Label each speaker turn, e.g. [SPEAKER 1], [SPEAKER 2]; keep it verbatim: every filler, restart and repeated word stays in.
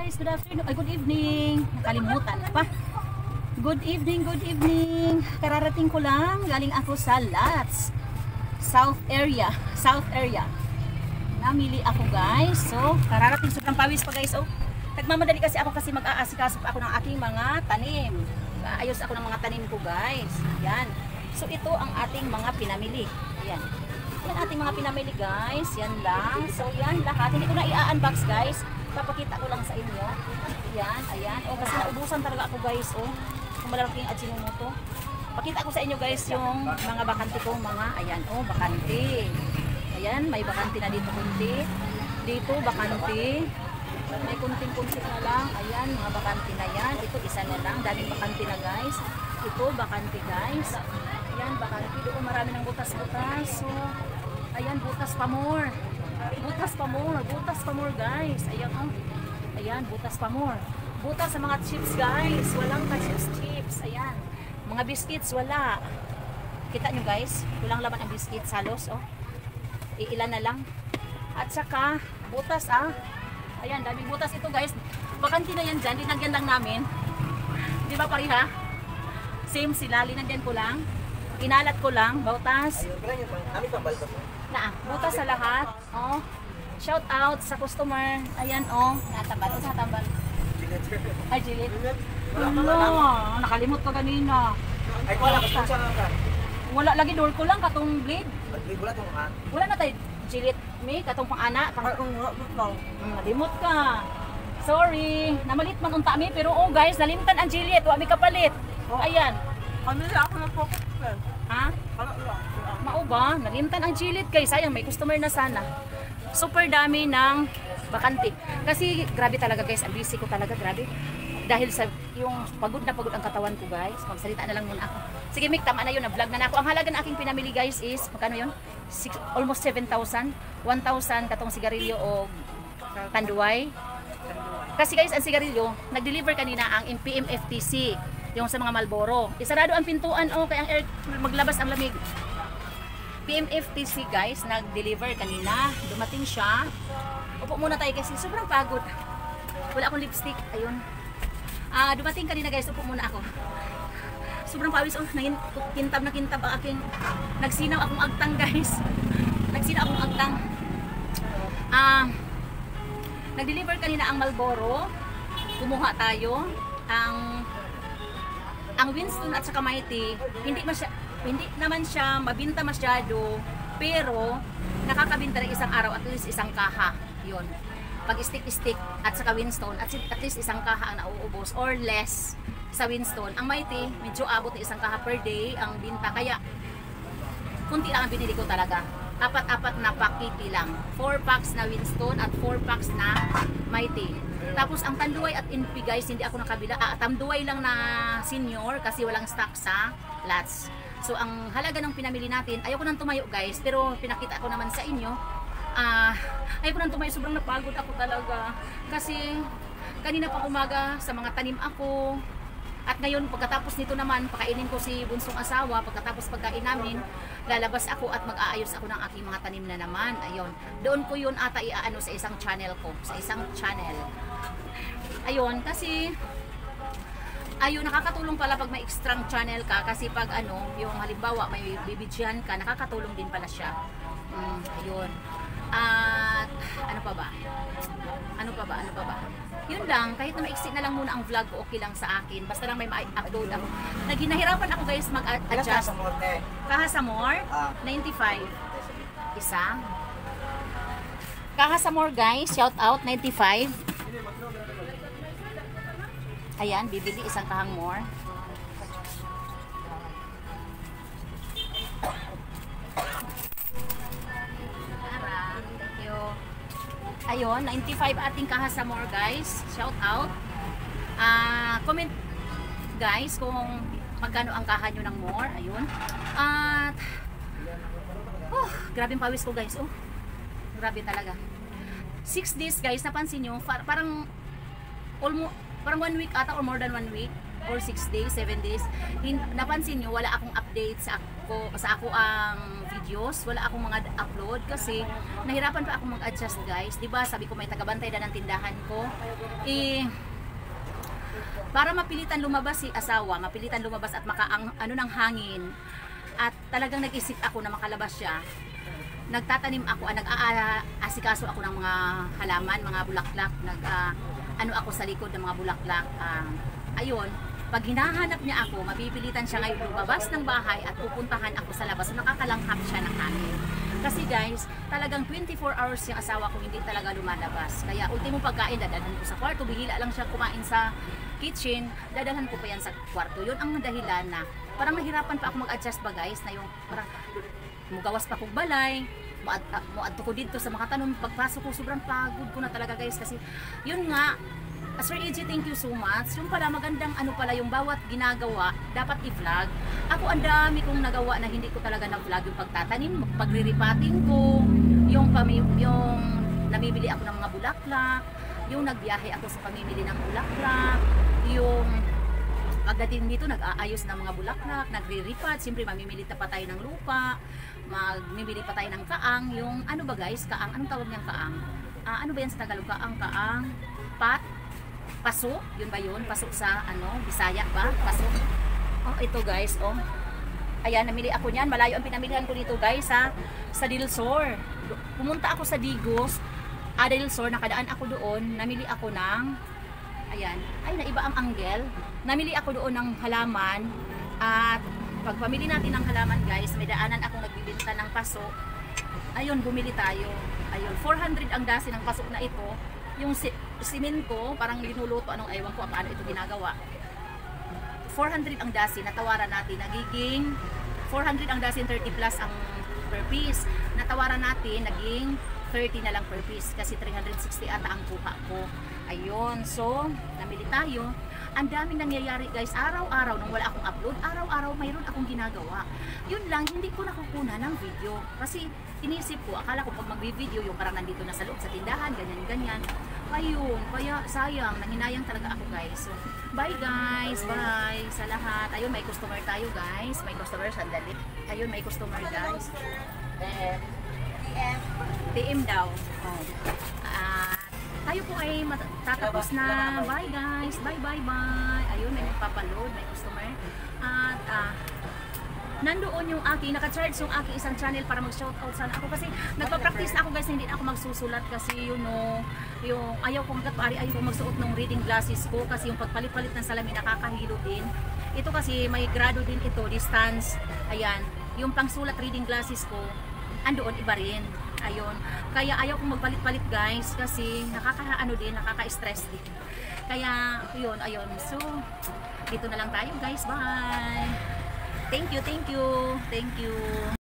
[SPEAKER 1] guys, good afternoon, ay good evening. Nakalimutan pa. Good evening, good evening. Kararating ko lang, galing ako sa Lats, South area, South area. Namili ako guys. So, kararating, sobrang pawis pa guys. Oh, nagmamadali kasi ako kasi mag-aasikaso ako ng aking mga tanim. Ayos ako ng mga tanim ko guys. Yan. So, ito ang ating mga pinamili. Yan. Yan ating mga pinamili guys. Yan lang. So, yan lahat. Hindi ko na i-unbox guys. Papakita ko lang sa inyo. Yan, ayan. O, kasi naubusan talaga ako guys. O, kung malalaking Ajinomoto. Pakita ko sa inyo guys yung mga bakante ko. Mga, ayan. O, bakante. Ayan, may bakante na dito kunti. Dito, bakante. May kunting-kunti na lang. Ayan, mga bakante na yan. Ito, isa na lang. Daming bakante na guys. Ito, bakante guys. Ayan, bakante. Doon marami ng butas-butas. So, ayan, butas pa more. Butas pa more. Butas pa more guys. Ayan, oh. Ayan, butas pa more. Butas sa mga chips guys. Walang ka-chips-chips. Ayan. Mga biscuits, wala. Kita nyo guys. Walang laman ang biscuits halos, oh. Iilan na lang. At saka, butas ah. Ayan, daming butas ito guys. Bakante na yan dyan. Linagyan lang namin. Di ba pariha? Same sila. Linagyan ko lang. Inalat ko lang. Butas. Na, butas sa lahat. Oh. Shout out sa customer. Ayan oh. Natambal. Sa tambal. Ay, Jilit. Wala. Nakalimot ko kanina. Wala ka. Wala lagi door ko lang katong blade. Wala na tayo. Jilit. May katong pang ana. Nalimot ka. Sorry. Namalit man unta mi pero oh guys, nalimtan ang Jilit. Wa mi kapalit. Ayan.
[SPEAKER 2] Ano na ako ng focus plan?
[SPEAKER 1] Ha? Mao ba? Nalimtan ang Jilit guys. Sayang may customer na sana. Super dami ng bakante. Kasi grabe talaga guys, ang busy ko talaga, grabe. Dahil sa yung pagod na pagod ang katawan ko guys. Magsalita na lang muna ako. Sige Mick, tama na yun, na-vlog na, na ako. Ang halaga na aking pinamili guys is, magkano yun? Six, almost seven thousand. one thousand katong sigarilyo o tanduay. Kasi guys, ang sigarilyo, nag-deliver kanina ang P M F T C. Yung sa mga Marlboro. Isarado ang pintuan, oh, kaya ang air, maglabas ang lamig. P M F T C guys, nag-deliver kanina. Dumating siya. Upo muna tayo kasi sobrang pagod. Wala akong lipstick. Ayun. Ah, dumating kanina guys. Upo muna ako. Sobrang pawis. Oh, naging kintab na kintab ang aking nagsinaw akong agtang guys. Nagsinaw akong agtang. Ah, nag-deliver kanina ang Marlboro. Kumuha tayo. Ang ang Winston at saka Mighty, hindi masya hindi naman siya mabinta masyado, pero nakakabinta ng isang araw at least isang kaha. Yun. Pag stick-stick at saka Winston, at, at least isang kaha ang nauubos or less sa Winston. Ang Mighty, medyo abot ng isang kaha per day ang binta. Kaya, kunti lang ang binili ko talaga. Apat-apat na pakiti lang. four packs na Winston at four packs na Mighty. Tapos ang tanduay at N P guys, hindi ako nakabila. Ah, tanduay lang na senior kasi walang stock sa Lats. So ang halaga ng pinamili natin, ayoko nang tumayo guys, pero pinakita ko naman sa inyo. Ah, ayoko nang tumayo, sobrang napagod ako talaga. Kasi kanina pa umaga sa mga tanim ako. At ngayon pagkatapos nito naman, pakainin ko si bunsong asawa. Pagkatapos pagkain namin, lalabas ako at mag-aayos ako ng aking mga tanim na naman. Ayun. Doon ko yun ata iaano sa isang channel ko, sa isang channel. Ayun, kasi ayun, nakakatulong pala pag may extra channel ka kasi pag ano, yung halimbawa may bibidyan ka, nakakatulong din pala siya. Mm, ayun. At ano pa ba? Ano pa ba? Ano pa ba? Yun lang, kahit na maiksi na lang muna ang vlog ko, okay lang sa akin. Basta lang may ma-upload ako. Naghinahirapan ako guys mag-adjust. Kahasamor, ninety-five. Isa. Kahasamor guys, shout out, ninety-five. Ayan, bibili isang kahang more. Thank you. Ayun, ninety-five ating kahasamor guys. Shout out. Uh, comment guys kung magkano ang kaha nyo ng more. Ayun. At oh, grabe yung pawis ko guys. Oh, grabe talaga. Six days guys, napansin nyo, parang almost parang one week ata or more than one week or six days, seven days. Hin napansin nyo, wala akong update sa ako, sa ako ang videos, wala akong mga upload kasi nahirapan pa akong mag-adjust guys. Diba sabi ko may tagabantay na ng tindahan ko. Eh, para mapilitan lumabas si asawa, mapilitan lumabas at makaang ano ng hangin. At talagang nag-isip ako na makalabas siya. Nagtatanim ako, ah, nag-aasikaso ako ng mga halaman, mga bulaklak, nag uh, ano ako sa likod ng mga bulaklak. Uh, ayun, pag hinahanap niya ako, mapipilitan siya ngayon lumabas ng bahay at pupuntahan ako sa labas. So, nakakalanghap siya ng hangin. Kasi guys, talagang twenty-four hours yung asawa ko hindi talaga lumalabas. Kaya ultimo pagkain, dadalhan ko sa kwarto, bihila lang siya kumain sa kitchen, dadalhan ko pa yan sa kwarto. Yun ang dahilan na parang nahirapan pa ako mag-adjust ba guys, na yung parang mugawas pa kong balay, muadto ko dito sa mga tanong, pagpasok ko sobrang pagod ko na talaga guys kasi yun nga, Sir E J, thank you so much. Yung pala magandang ano pala yung bawat ginagawa dapat i-vlog. Ako ang dami kong nagawa na hindi ko talaga na-vlog, yung pagtatanim, pagriripating ko, yung pami yung namimili ako ng mga bulaklak, yung nagbiyahe ako sa pamimili ng bulaklak, yung pagdating dito nag-aayos ng mga bulaklak, nagre-ripat, siyempre mamimili pa tayo ng lupa, magmimili pa tayo ng kaang, yung ano ba guys, kaang, anong tawag niyang kaang? Uh, ano ba yan sa Tagalog? Kaang, kaang, pat, paso, yun ba yun? Paso sa ano, Bisaya ba? Paso. Oh, ito guys, oh. Ayan, namili ako niyan. Malayo ang pinamilihan ko dito guys ha, sa Dilsor. Pumunta ako sa Digos, ah, Dilsor, nakadaan ako doon, namili ako ng, ayan, ay naiba ang angle. Namili ako doon ng halaman at pag pamili natin ng halaman guys, may daanan akong nagbibenta ng paso. Ayun, bumili tayo. Ayun, four hundred ang dasi ng paso na ito. Yung si simento, parang linuluto, anong ewan ko paano ito ginagawa. four hundred ang dasi, natawaran natin, nagiging four hundred ang dasi, thirty plus ang per piece. Natawaran natin, naging thirty na lang per piece kasi three hundred sixty ata ang kuha ko. Ayun, so namili tayo. Ang daming nangyayari guys, araw-araw nung wala akong upload, araw-araw mayroon akong ginagawa. Yun lang, hindi ko nakukuha ng video kasi inisip ko, akala ko pag mag-video yung parang nandito na sa loob sa tindahan, ganyan-ganyan. Ayun, kaya sayang, nanginayang talaga ako guys. So, bye guys, bye sa lahat. Ayun, may customer tayo guys, may customer, sandali. Ayun, may customer guys. Eh, T M daw. Oh. Ah, tayo po ay matatapos na. Bye guys. Bye bye bye. Ayun, may nagpapaload, may customer. At ah, nandoon yung aking, naka-charge yung aking isang channel para mag-shoutout sana ako kasi nagpa-practice na ako guys, hindi na ako magsusulat kasi you know, yung ayaw kong katpari, ayaw kong magsuot ng reading glasses ko kasi yung pagpalit-palit ng salamin nakakahilo din. Ito kasi may grado din ito, distance. Ayan, yung pangsulat reading glasses ko, andoon iba rin. Ayun. Kaya ayaw kong magpalit-palit guys kasi nakaka-ano din, nakaka-stress din. Kaya yun, ayun. So, dito na lang tayo guys. Bye. Thank you, thank you. Thank you.